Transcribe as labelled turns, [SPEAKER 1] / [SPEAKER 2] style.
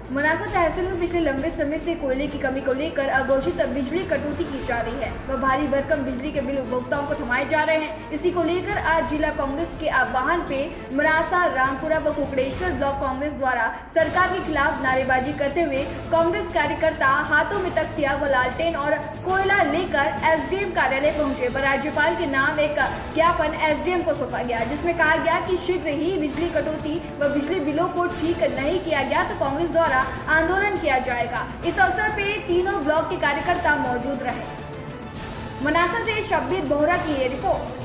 [SPEAKER 1] मनासा तहसील में पिछले लंबे समय से कोयले की कमी को लेकर अघोषित बिजली कटौती की जा रही है व भारी भरकम बिजली के बिल उपभोक्ताओं को थमाए जा रहे हैं। इसी को लेकर आज जिला कांग्रेस के आह्वान पे मनासा, रामपुरा व कुकड़ेश्वर ब्लॉक कांग्रेस द्वारा सरकार के खिलाफ नारेबाजी करते हुए कांग्रेस कार्यकर्ता हाथों में तख्तियां व लालटेन और कोयला लेकर एसडीएम कार्यालय पहुंचे व राज्यपाल के नाम एक ज्ञापन एसडीएम को सौंपा गया, जिसमें कहा गया कि शीघ्र ही बिजली कटौती व बिजली बिलों को ठीक नहीं किया गया तो कांग्रेस द्वारा आंदोलन किया जाएगा। इस अवसर पे तीनों ब्लॉक के कार्यकर्ता मौजूद रहे। मनासा से शब्बीर बोहरा की ये रिपोर्ट।